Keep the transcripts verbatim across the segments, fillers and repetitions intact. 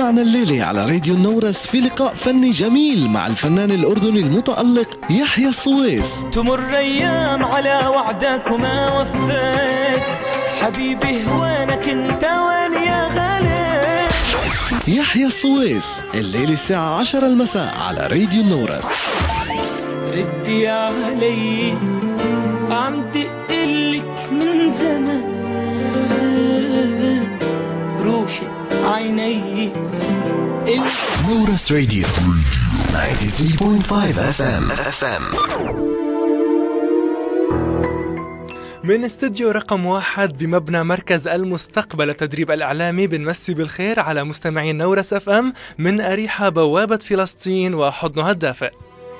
معنا الليلة على راديو النورس في لقاء فني جميل مع الفنان الأردني المتألق يحيى الصويس. تمر أيام على وعدك وما وفيت، حبيبي وينك انت وين يا غالي؟ يحيى الصويس الليلة الساعة عشرة المساء على راديو النورس. ردي علي عم دقلك من زمان، روحي عيني نورس راديو تسعة وثمانين فاصلة خمسة اف ام اف ام. من استديو رقم واحد بمبنى مركز المستقبل التدريب الإعلامي بنمسي بالخير على مستمعين نورس اف ام من أريحة بوابة فلسطين وحضنها الدافئ.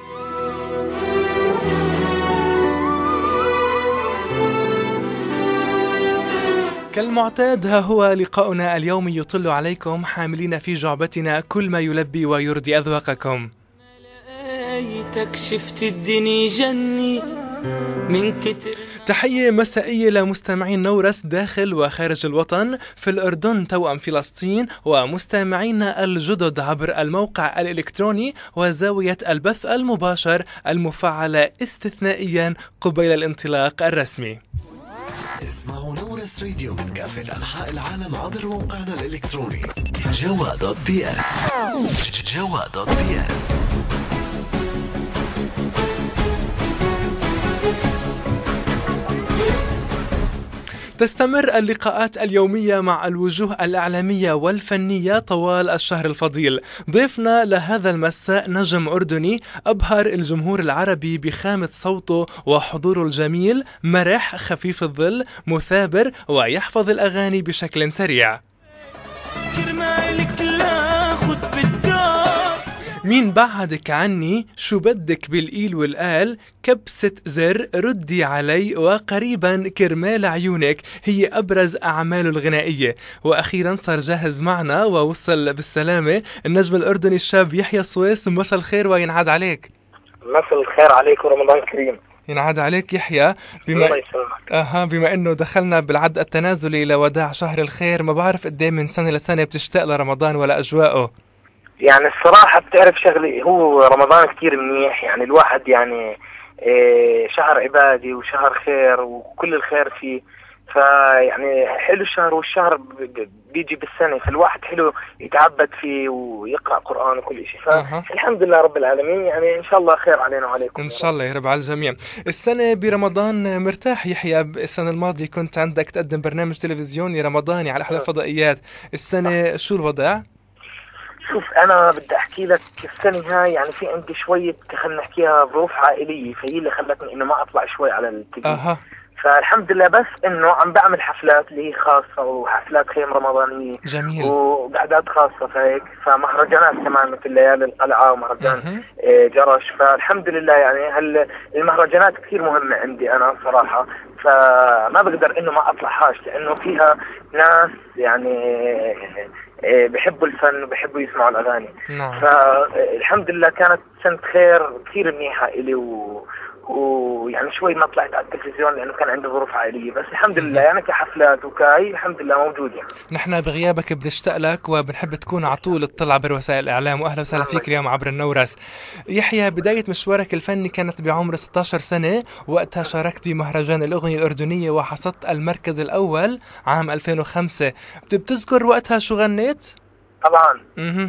كالمعتاد ها هو لقاؤنا اليومي يطل عليكم حاملين في جعبتنا كل ما يلبي ويرضي أذواقكم. لقيتك شفت الدنيا جني من كتر. تحية مسائية لمستمعين نورس داخل وخارج الوطن، في الأردن توأم فلسطين، ومستمعينا الجدد عبر الموقع الإلكتروني وزاوية البث المباشر المفعلة استثنائيا قبيل الانطلاق الرسمي. اسمعوا نورس راديو من كافة أنحاء العالم عبر موقعنا الإلكتروني جوا دوت بي اس. جوا دوت بي اس. تستمر اللقاءات اليومية مع الوجوه الإعلامية والفنية طوال الشهر الفضيل. ضيفنا لهذا المساء نجم أردني أبهر الجمهور العربي بخامة صوته وحضوره الجميل، مرح خفيف الظل، مثابر ويحفظ الأغاني بشكل سريع. مين بعدك عني، شو بدك بالإيل والآل، كبسة زر، ردي علي، وقريبا كرمال عيونك هي أبرز أعماله الغنائية. وأخيرا صار جاهز معنا ووصل بالسلامة النجم الأردني الشاب يحيى الصويس. مساء الخير وينعاد عليك. مساء الخير عليك ورمضان كريم. ينعاد عليك يحيى. بما اها بما انه دخلنا بالعد التنازلي لوداع شهر الخير، ما بعرف قد ايه من سنة لسنة بتشتاق لرمضان ولا أجواءه؟ يعني الصراحة بتعرف شغلي، هو رمضان كتير منيح، يعني الواحد يعني إيه شهر عبادي وشهر خير وكل الخير فيه، فيعني حلو الشهر، والشهر بيجي بالسنة، فالواحد حلو يتعبد فيه ويقرأ قرآن وكل شيء، فالحمد لله رب العالمين، يعني إن شاء الله خير علينا وعليكم إن شاء الله يا رب على الجميع. السنة برمضان مرتاح يحيى؟ السنة الماضية كنت عندك تقدم برنامج تلفزيوني رمضاني على أحد الفضائيات، السنة شو الوضع؟ شوف أنا بدي أحكي لك السنة هاي يعني في عندي شوية خلينا نحكيها ظروف عائلية، فهي اللي خلتني إنه ما أطلع شوي على التلفزيون. أها. فالحمد لله، بس إنه عم بعمل حفلات اللي هي خاصة وحفلات خيم رمضانية. جميل. وقعدات خاصة فهيك، فمهرجانات كمان مثل ليالي القلعة ومهرجان إيه جرش، فالحمد لله يعني هل المهرجانات كثير مهمة عندي أنا صراحة، فما بقدر إنه ما أطلعهاش لأنه فيها ناس يعني بحبوا الفن وبحبوا يسمعوا الأغاني. نعم. فالحمد لله كانت سنة خير كثير منيحة إلي، و... ويعني شوي ما طلعت على التلفزيون لأنه كان عندي ظروف عائلية، بس الحمد لله يعني كحفلات وكاي الحمد لله موجود. يعني نحن بغيابك بنشتاق لك وبنحب تكون على طول تطلع بوسائل الإعلام، وأهلا وسهلا فيك اليوم عبر النورس. يحيى، بداية مشوارك الفني كانت بعمر ستة عشر سنة، وقتها شاركت بمهرجان الأغنية الأردنية وحصدت المركز الأول عام ألفين وخمسة. بتذكر وقتها شو غنيت؟ طبعا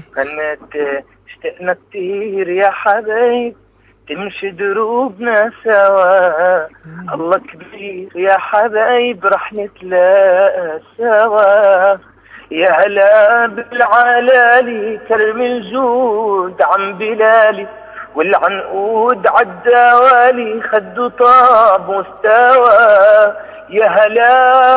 غنيت اشتقنا كتير يا حبايب تمشي دروبنا سوا، الله كبير يا حبايب رح نتلاقى سوا، يا هلا بالعلالي كرم الجود عم بلالي، والعنقود عالدوالي خدو طاب مستوى، يا هلا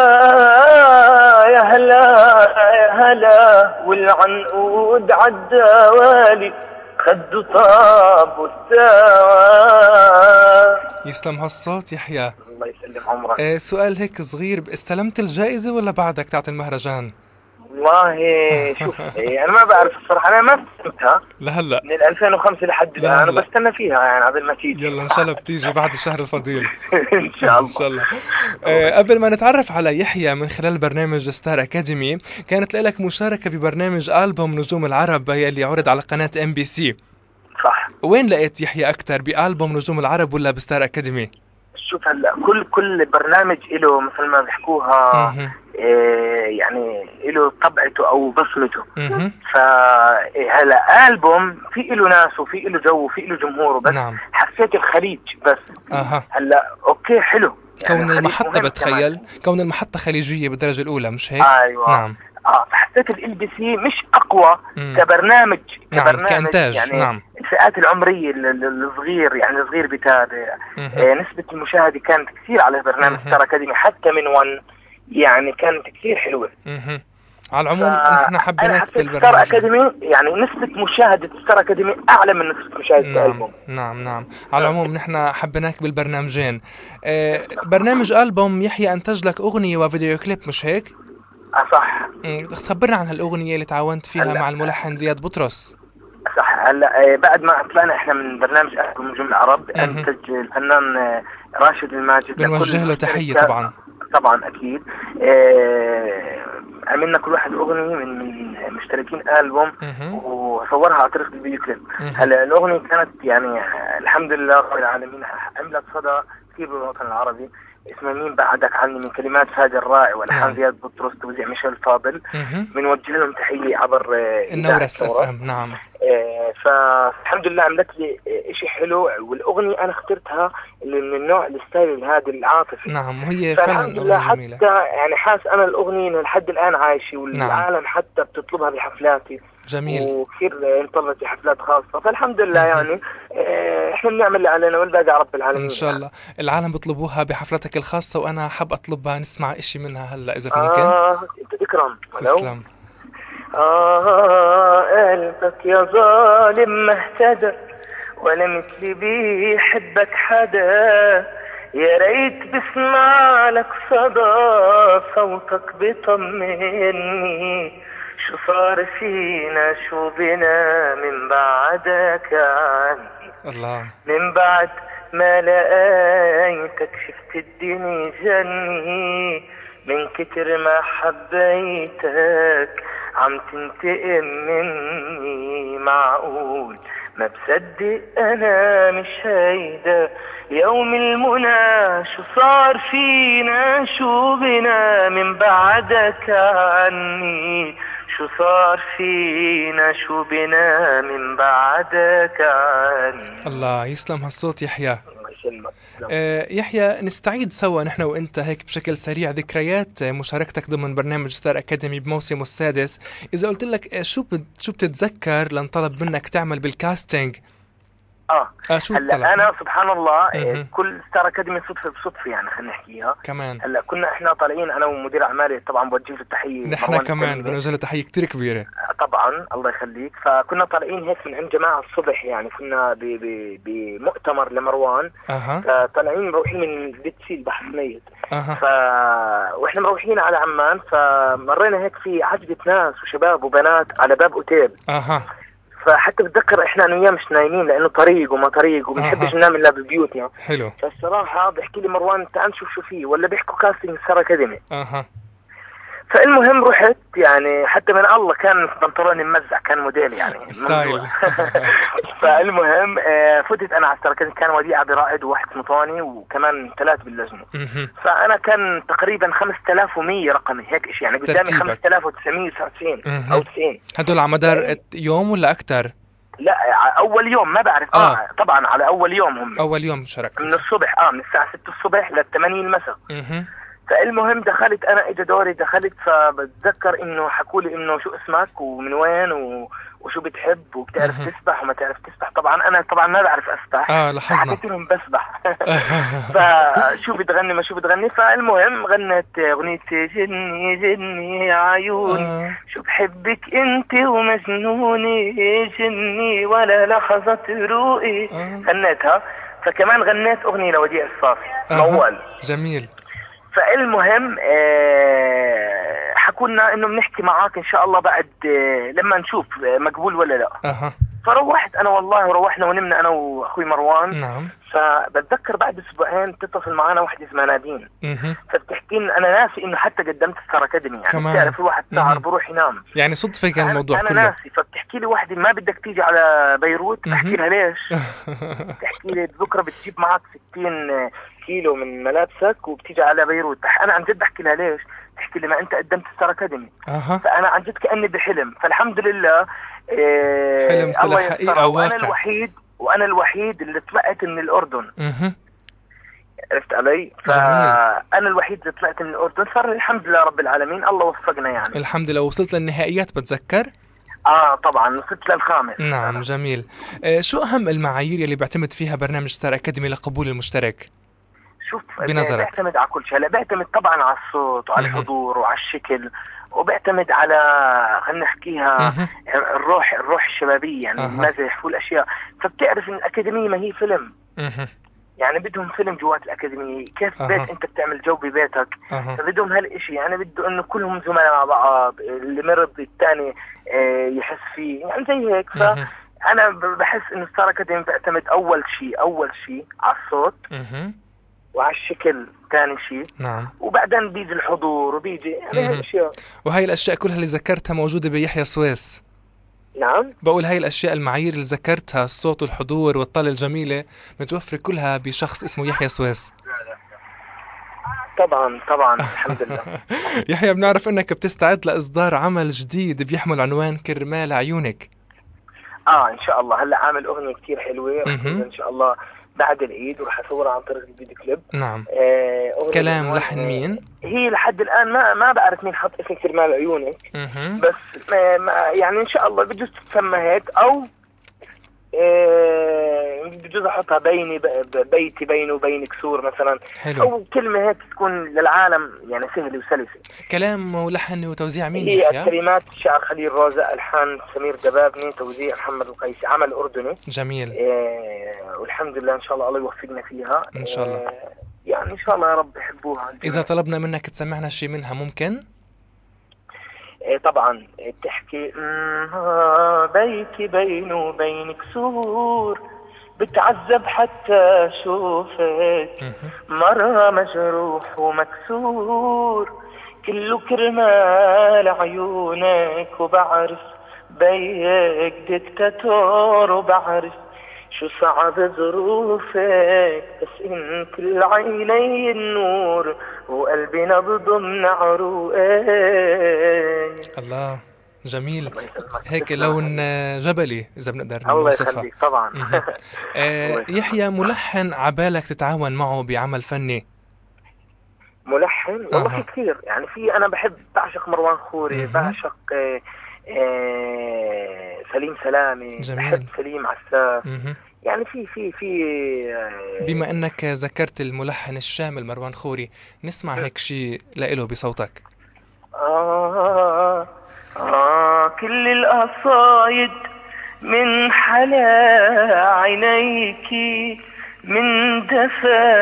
يا هلا يا هلا والعنقود عالدوالي خدو طاب واستوى. يسلم هالصوت يحيى. الله يسلم عمرك. آه سؤال هيك صغير، استلمت الجائزة ولا بعدك تعطي المهرجان؟ والله شوف يعني انا ما بعرف الصراحه، انا ما استلمتها لهلا من ألفين وخمسة لحد الان وبستنى فيها يعني قبل ما تيجي. يلا ان شاء الله بتيجي بعد الشهر الفضيل. ان شاء الله ان شاء الله. آه قبل ما نتعرف على يحيى من خلال برنامج ستار اكاديمي، كانت لك مشاركه ببرنامج ألبوم نجوم العرب اللي عرض على قناه ام بي سي. صح. وين لقيت يحيى اكثر، بألبوم نجوم العرب ولا بستار اكاديمي؟ شوف هلا كل كل برنامج له مثل ما بيحكوها إيه يعني له طبعته او بصمته. فهلا ألبوم في له ناس وفي له جو وفي له جمهوره، بس نعم. حسيت الخليج بس. أه. هلا اوكي حلو يعني كون المحطة بتخيل كون المحطة خليجية بالدرجة الأولى مش هيك؟ ايوه نعم. اه فحسيت ال بي سي مش اقوى مم. كبرنامج كبرنامج نعم. كإنتاج. يعني نعم. الفئات العمرية الصغير يعني الصغير بتابع. آه نسبة المشاهدة كانت كثير على برنامج ستار اكاديمي حتى من ون يعني كانت كثير حلوة. مه. على العموم نحن حبيناك بالبرنامج ستار اكاديمي، يعني نسبة مشاهدة ستار اكاديمي اعلى من نسبة مشاهدة نعم. الألبوم. نعم نعم. على العموم نحن حبيناك بالبرنامجين. آه برنامج ألبوم يحيى انتج لك اغنية وفيديو كليب مش هيك؟ اه صح. تخبرنا عن هالأغنية اللي تعاونت فيها مع الملحن زياد بطرس. صح. هلا بعد ما طلعنا احنا من برنامج ألبوم نجوم العرب انتج الفنان راشد الماجد، بنوجه له تحية طبعا. طبعا اكيد. اه عملنا كل واحد اغنية من من مشتركين ألبوم وصورها على طريقة الفيديو كليب. هلا الاغنية كانت يعني الحمد لله رب العالمين عملت صدى كثير بالوطن العربي. اسمه مين بعدك عني من كلمات فادي الراعي والحان نعم. زياد بطرس توزيع ميشيل فاضل. بنوجه لهم تحية عبر النورة السفهم. نعم. آه فالحمد لله عملت لي اشي حلو، والاغنية انا اخترتها اللي من النوع الستايل هذا العاطفي. نعم. وهي فعلا اغنية جميلة حتى يعني حاس انا الاغنية لحد الان عايشة والعالم نعم. حتى بتطلبها بحفلاتي. جميل. وكثير انطلت بحفلات خاصة، فالحمد لله يعني اه احنا بنعمل اللي علينا والباقي رب العالمين. ان شاء الله. يعني العالم بيطلبوها بحفلتك الخاصة وانا حاب اطلبها، نسمع اشي منها هلا اذا ممكن. اه انت تكرم. تسلم. آه قلبك يا ظالم ما اهتدى ولا مثلي بيحبك حدا، يا ريت بسمع لك صدى صوتك بيطمني، شو صار فينا شو بنا من بعدك عني. الله. من بعد ما لقيتك شفت الدنيا جني، من كتر ما حبيتك عم تنتقم مني، معقول ما بصدق انا مش هيدا يوم المنى، شو صار فينا شو بنا من بعدك عني، شو صار فينا شو بنا من بعدك عني. الله يسلم هالصوت يحيى. آه يحيى، نستعيد سوا نحن وانت هيك بشكل سريع ذكريات مشاركتك ضمن برنامج ستار اكاديمي بموسمه السادس. اذا قلت لك شو شو بتتذكر لنطلب منك تعمل بالكاستنج؟ اه, آه شو هلا انا سبحان الله م-م. كل ستار اكاديمي صدفه بصدفه يعني خلينا نحكيها كمان. هلا كنا احنا طالعين انا ومدير اعمالي طبعا بوجه له التحيه، نحن كمان بنوجه له تحيه كثير كبيره طبعا الله يخليك. فكنا طالعين هيك من عند جماعه الصبح، يعني كنا بمؤتمر لمروان. اها. طالعين مروحين من بيتسي البحر ميت. اها. ف واحنا مروحين على عمان، فمرينا هيك في عجبه ناس وشباب وبنات على باب اوتيل. اها. فحتى بتذكر احنا انا وياه مش نايمين لانه طريق وما طريق وبنحبش ننام الا ببيوتنا. حلو. فالصراحه بحكي لي مروان تعال نشوف شو فيه ولا بيحكوا كاستنج ستار اكاديمي. اها. فالمهم رحت، يعني حتى من الله كان بنطلوني ممزع، كان موديل يعني ستايل. فالمهم آه فتت انا على ستار اكاديمي، كان وديع عبد رائد وواحد اسمه طوني وكمان ثلاث باللجنه. فانا كان تقريبا خمسة آلاف ومية رقمي هيك شيء، يعني قدامي خمسة آلاف وتسعمية وتسعين او تسعين. هدول على مدار يوم ولا اكثر؟ لا اول يوم ما بعرف. اه, آه طبعا على اول يوم هم اول يوم شاركت من الصبح اه من الساعه ستة الصبح للثمانية المساء. فالمهم دخلت انا، اجى دوري دخلت، فبتذكر انه حكوا لي انه شو اسمك ومن وين و... وشو بتحب وبتعرف تسبح وما تعرف تسبح. طبعا انا طبعا ما بعرف اسبح. اه لاحظنا. حكيت لهم بسبح. فشو بتغني ما شو بتغني. فالمهم غنت اغنية جني جني يا عيون آه. شو بحبك انت ومجنوني جني ولا لحظة روقي آه. غنيتها. فكمان غنيت اغنية لوديع الصافي آه. موال. جميل. فالمهم آه حكوا لنا انه بنحكي معك ان شاء الله بعد لما نشوف مقبول ولا لا. اها فروحت انا والله، وروحنا ونمنا انا واخوي مروان. نعم. فبتذكر بعد اسبوعين تتصل معنا وحده اسمها نادين، اها فبتحكي لنا انا ناسي انه حتى قدمت ستار اكاديمي، يعني كمان. بتعرف الواحد سهر بروح ينام، يعني صدفه كان الموضوع أنا كله. انا ناسي. فبتحكي لي وحده ما بدك تيجي على بيروت، بحكي لها ليش؟ بتحكي لي بكره بتجيب معك ستين كيلو من ملابسك وبتيجي على بيروت. انا عن جد بحكي لها ليش؟ تحكي لي ما انت قدمت ستار اكاديمي. اها فانا عن جد كاني بحلم. فالحمد لله إيه حلم طلع الله حقيقة يسره. وانا واقع. الوحيد وانا الوحيد اللي طلعت من الاردن. اها عرفت علي؟ فانا الوحيد اللي طلعت من الاردن. صار الحمد لله رب العالمين، الله وفقنا يعني. الحمد لله. وصلت للنهائيات بتذكر؟ اه طبعا وصلت للخامس. نعم جميل. آه شو اهم المعايير اللي بيعتمد فيها برنامج ستار اكاديمي لقبول المشترك؟ شوف بنظرك؟ بيعتمد على كل شيء. لا بيعتمد طبعا على الصوت وعلى الحضور وعلى الشكل، وبيعتمد على خلينا نحكيها الروح الروح الشبابيه يعني المزح والاشياء. فبتعرف ان الاكاديميه ما هي فيلم، يعني بدهم فيلم جوات الأكاديمية. كيف أه. بيت أنت بتعمل جو ببيتك، أه. فبدهم هالإشي. يعني بده إنه كلهم زملاء مع بعض، اللي مرض الثاني يحس فيه، يعني زي هيك. فأنا بحس إنه ستار أكاديمي بيعتمد أول شيء أول شيء على الصوت أه. وعلى الشكل ثاني شيء. نعم. وبعدين بيجي الحضور وبيجي يعني هالأشياء. وهي الأشياء كلها اللي ذكرتها موجودة بيحيى سويس. نعم. بقول هاي الأشياء المعايير اللي ذكرتها، الصوت والحضور والطلة الجميلة، متوفرة كلها بشخص اسمه يحيى سويس. طبعا طبعا الحمد لله. يحيى بنعرف انك بتستعد لإصدار عمل جديد بيحمل عنوان كرمال عيونك. اه ان شاء الله. هلا عامل اغنية كتير حلوة ان شاء الله بعد العيد، وراح اصورها عن طريق الفيديو كليب. نعم. آه كلام لحن مين؟ هي لحد الان ما ما بعرف مين حط اسم كرمال عيونك. مه. بس ما ما يعني ان شاء الله بجوز تتسمى هيك، او آه بجوز احطها بيني بيتي بيني وبينك سور مثلا. حلو. او كلمه هيك تكون للعالم يعني سهله وسلسه. كلام ولحن وتوزيع مين هي يحيى؟ كلمات شعر خليل روزة، الحان سمير دبابني، توزيع محمد القيسي، عمل اردني. جميل. آه والحمد لله ان شاء الله الله يوفقنا فيها ان شاء الله. آه يعني ان شاء الله يا رب يحبوها. اذا طلبنا منك تسمعنا شيء منها ممكن؟ إيه طبعا. تحكي بيتي بيني وبينك سور، بتعذب حتى اشوفك مرة مجروح ومكسور، كله كرمال عيونك، وبعرف بيك دكتاتور، وبعرف شو صعب ظروفك، بس ان كل عيني النور وقلبي نبض من عروقك. الله جميل. هيك لون جبلي اذا بنقدر الله نوصفها. يخليك طبعا. آه يحيى، ملحن عبالك تتعاون معه بعمل فني؟ ملحن والله أه. في كثير يعني. في انا بحب بعشق مروان خوري، بعشق آه آه سليم سلامي. جميل. بحب سليم عساف. مه. يعني في في في آه بما انك ذكرت الملحن الشامل مروان خوري، نسمع هيك شيء لإله بصوتك. آه آه كل القصايد من حلا عينيكي، من دفا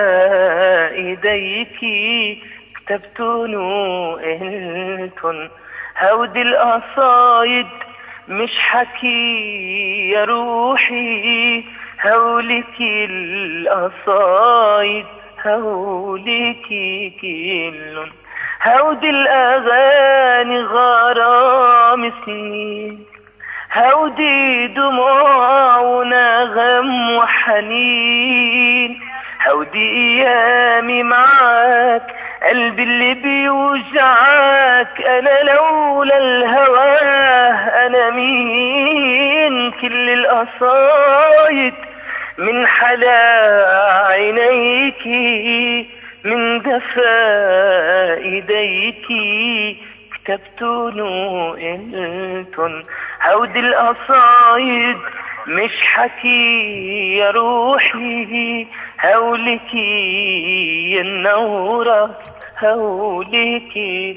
ايديكي، كتبتن وقلتن هودي القصايد مش حكي يا روحي، هولكي القصايد هولكي كلن، هودي الأغاني غرام سنين، هودي دموع ونغم وحنين، هودي أيامي معاك، قلبي اللي بيوجعك، أنا لولا الهواه أنا مين. كل القصايد من حلا عينيكي، من دفا ايديكي، كتبتن وقلتن هودي القصايد مش حكي يا روحي، هولكي النورة هولكي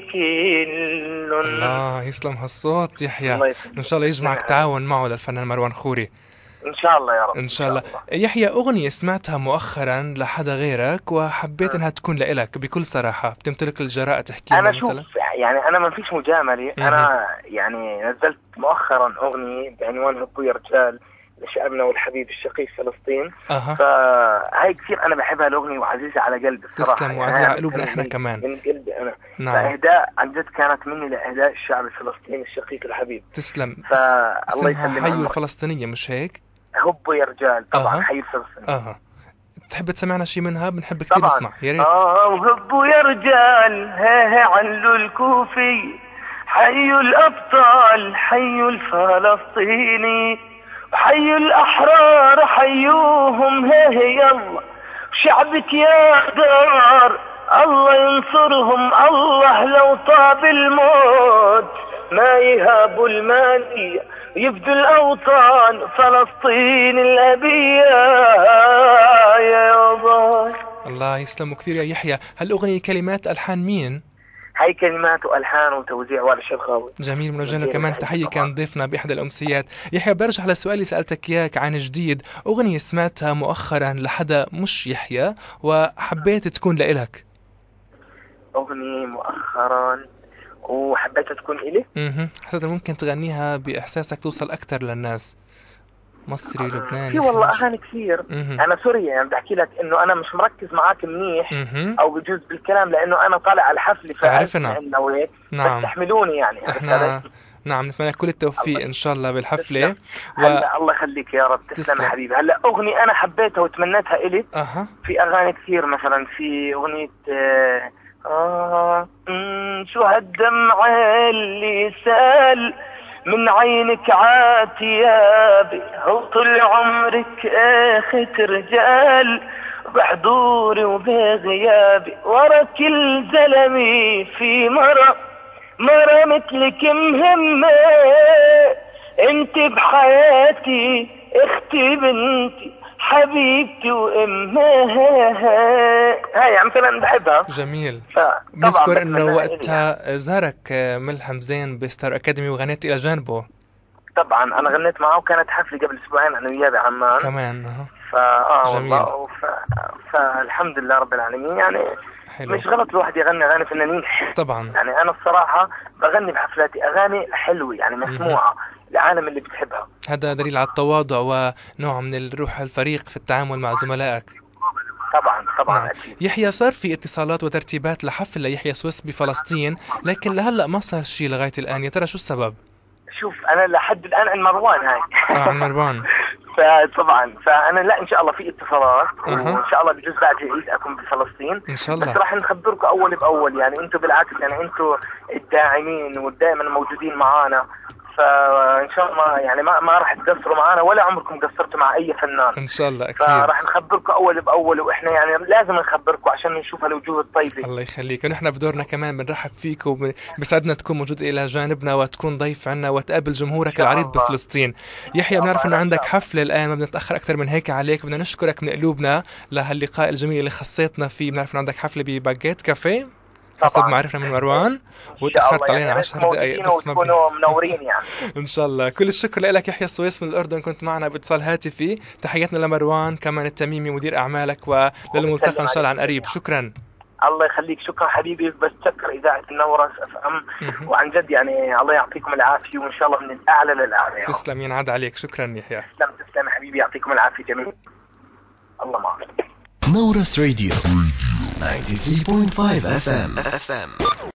كلن. الله يسلم هالصوت يحيى. الله ان شاء الله يجمعك تعاون معه للفنان مروان خوري. ان شاء الله يا رب. ان شاء الله. يحيى، اغنيه سمعتها مؤخرا لحدا غيرك وحبيت انها تكون لإلك بكل صراحه، بتمتلك الجراءه تحكي لنا مثلا؟ انا شوف يعني انا ما فيش مجامله، انا يعني نزلت مؤخرا اغنيه بعنوان هبوا يا رجال لشعبنا والحبيب الشقيق فلسطين. أه. فهاي كثير انا بحبها الاغنيه وعزيزه على قلبي الصراحه. تسلم، وعزيزه على قلوبنا احنا كمان من قلبي انا. نعم. فاهداء عن جد كانت مني لاهداء الشعب الفلسطيني الشقيق الحبيب. تسلم. فالله يسلمك. حيوا الفلسطينيه مش هيك؟ هبوا يا رجال طبعا. أه. حي الفلسطيني. اها. تحب تسمعنا شيء منها؟ بنحب كثير نسمع، يا ريت. اه هبوا يا رجال ها ها علوا الكوفي، حيوا الابطال حيوا الفلسطيني، وحيوا الاحرار حيوهم ها ها يلا، شعبك يا دار الله ينصرهم، الله لو طاب الموت ما يهابوا المانية، يفدوا الأوطان فلسطين الأبية يا ضار. الله يسلمك كثير يا يحيى. هالأغنية كلمات ألحان مين؟ هاي كلمات وألحان وتوزيع والد الشرخاوي. جميل، بنوجه له كمان تحية، كان ضيفنا بإحدى الأمسيات. يحيى، برجع للسؤال اللي سألتك إياك عن جديد، أغنية سمعتها مؤخرا لحدا مش يحيى وحبيت تكون لإلك. أغنية مؤخرا وحبيتها تكون إلي؟ اها، حسيت ممكن تغنيها بإحساسك توصل أكتر للناس. مصري، لبناني، في والله أغاني كثير. مه. أنا سوري يعني بدي أحكي لك إنه أنا مش مركز معاك منيح مه. أو بجوز بالكلام، لأنه أنا طالع على الحفلة عرفنا. نعم. تحملوني يعني. إحنا نعم نتمنى كل التوفيق إن شاء الله بالحفلة. و... هلا الله يخليك يا رب. تسلم يا حبيبي. هلا أغنية أنا حبيتها وتمنيتها إلي. أها. في أغاني كثير، مثلا في أغنية آه, آه شو هالدمع اللي سال من عينك عاتيابي، هو طول عمرك اخت رجال بحضوري وبغيابي، ورا كل زلمي في مرة مرة مثلك مهمة، انت بحياتي اختي بنتي حبيبتي وامها. هاي مثلا بحبها. جميل. بذكر انه وقتها زارك ملحم زين بستار اكاديمي وغنيت الى جانبه. طبعا انا غنيت معه وكانت حفله قبل اسبوعين انا وياه بعمان كمان. اها. فاه والله ف... فالحمد لله رب العالمين يعني. حلو. مش غلط الواحد يغني اغاني فنانين طبعا. يعني انا الصراحه بغني بحفلاتي اغاني حلوه يعني مسموعه العالم اللي بتحبها. هذا دليل على التواضع ونوع من الروح الفريق في التعامل مع زملائك. طبعا طبعا. نعم. يحيى، صار في اتصالات وترتيبات لحفل ليحيى سويس بفلسطين، لكن لهلا ما صار شيء لغايه الان، يا ترى شو السبب؟ شوف انا لحد الان عن مروان هاي. اه عن مروان. فطبعا فانا لا ان شاء الله في اتصالات. أه. وان شاء الله بجوز بعد العيد اكون بفلسطين ان شاء الله. بس راح نخبركم اول باول يعني. انتم بالعكس يعني انتم الداعمين ودائما موجودين معانا، فان شاء الله يعني ما ما راح تقصروا معنا ولا عمركم قصرتوا مع اي فنان ان شاء الله. اكيد فراح نخبركم اول باول، واحنا يعني لازم نخبركم عشان نشوف الوجوه الطيبه. الله يخليك، ونحن بدورنا كمان بنرحب فيك وبسعدنا تكون موجود الى جانبنا وتكون ضيف عنا وتقابل جمهورك العريض بفلسطين. يحيى، بنعرف انه عندك حفله الان، ما بدنا نتاخر اكثر من هيك عليك، بدنا نشكرك من قلوبنا لهاللقاء الجميل اللي خصيتنا فيه. بنعرف انه عندك حفله بباجيت كافيه حسب ما عرفنا من مروان، وتأخرت علينا يعني عشر دقائق بس ما تكونوا منورين يعني. ان شاء الله. كل الشكر لك يحيى سويس من الأردن، كنت معنا باتصال هاتفي. تحياتنا لمروان كمان التميمي مدير أعمالك، وللملتقى ان شاء الله عن قريب. شكرا. الله يخليك. شكرا حبيبي. بس تشكر إذاعة النورة اف ام وعن جد يعني الله يعطيكم العافية وإن شاء الله من الأعلى للأعلى. تسلم، ينعاد عليك. شكرا يحيى. تسلم تسلم حبيبي، يعطيكم العافية جميعا. الله معك. نورس راديو تسعة وثمانين فاصلة خمسة اف ام.